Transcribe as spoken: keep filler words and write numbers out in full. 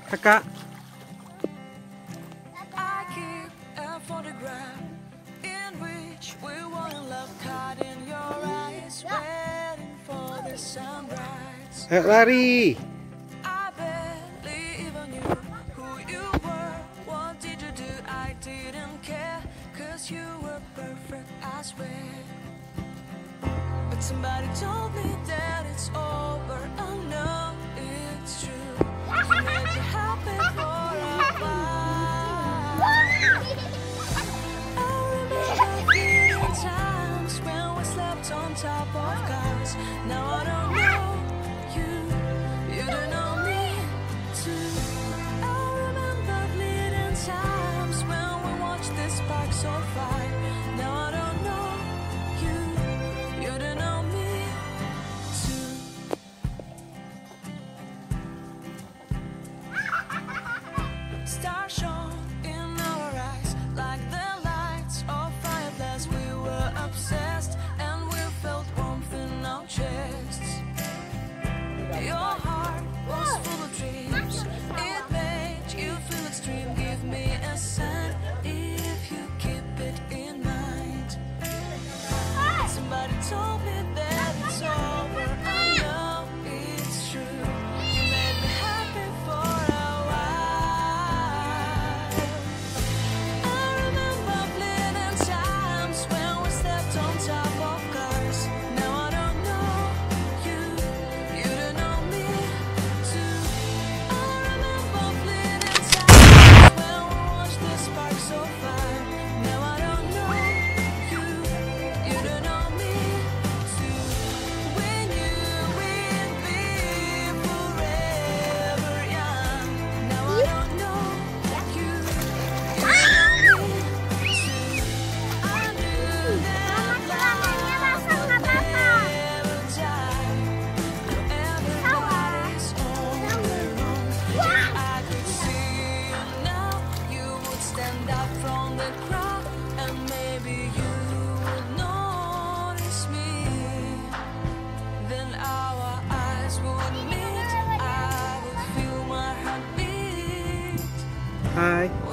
Kakak. I keep a photograph in which we were in love, caught in your eyes, waiting for the sunrise. Ayo lari. I barely even knew who you were. What did you do? I didn't care, cause you were perfect, I swear. But somebody told me that it's over. Oh no, it's true. You made me happy for a while. I remember fleeting times when we slept on top of cars. Now I don't know you, you don't know me too. I remember fleeting times when we watched the sparks on fire. Now I don't know you, you don't know me too. Stars shone in our eyes like the lights of fireflies. We were obsessed and we felt warmth in our chests. Your heart was full of dreams. It made you feel extreme. Give me a sign if you keep it in mind. Somebody told me that it's over. I know it's true. You made me happy for a while. I remember fleeting times when we slept on top of cars. Now I don't know you, you don't know me too. I remember fleeting times when we watched the sparks so fire. Now I don't know you, you don't know me too. We knew we'd be forever young. Now I don't know you, you don't know me too. I knew that love would never die. Now everybody's on their own. If I could see you now, you would stand out from the crowd, and maybe you would notice me. Then our eyes would meet. I would feel my heart beat. Hai.